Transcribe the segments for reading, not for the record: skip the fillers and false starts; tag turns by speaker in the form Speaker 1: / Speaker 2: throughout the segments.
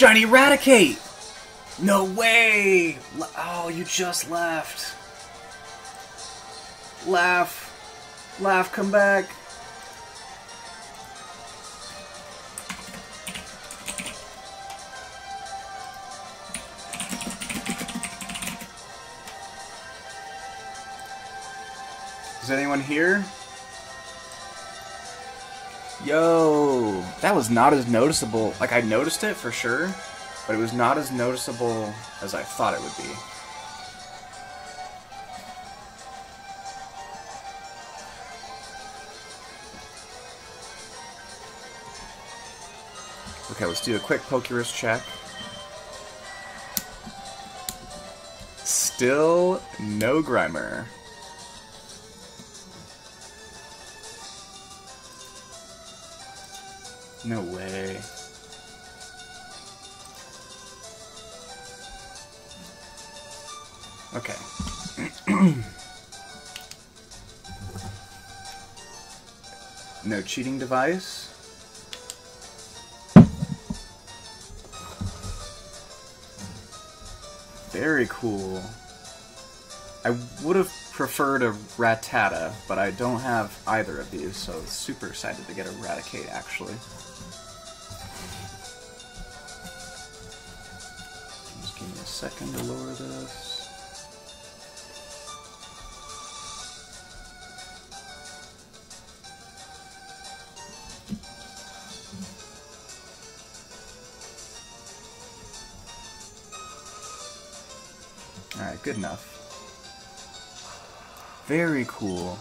Speaker 1: shiny Raticate! No way! Oh, you just left. Laugh, come back. Is anyone here? Yo, that was not as noticeable. Like, I noticed it for sure, but it was not as noticeable as I thought it would be. Okay, let's do a quick Pokerus check. Still no Grimer. No way. Okay. No cheating device. Very cool. I would have preferred a Rattata, but I don't have either of these, so I'm super excited to get a Raticate, actually. Just give me a second to lower this. Alright, good enough. Very cool.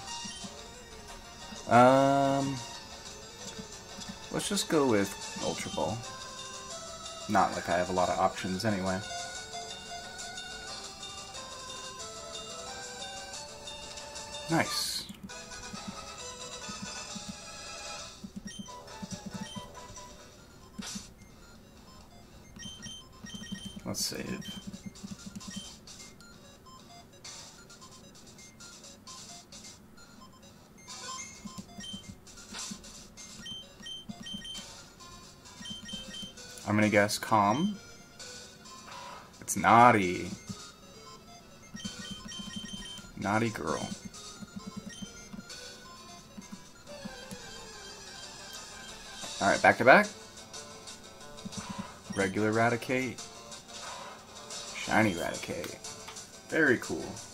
Speaker 1: Let's just go with Ultra Ball. Not like I have a lot of options anyway. Nice. Let's save. I'm gonna guess calm. It's naughty. Naughty girl. Alright, back to back. Regular Raticate. Shiny Raticate. Very cool.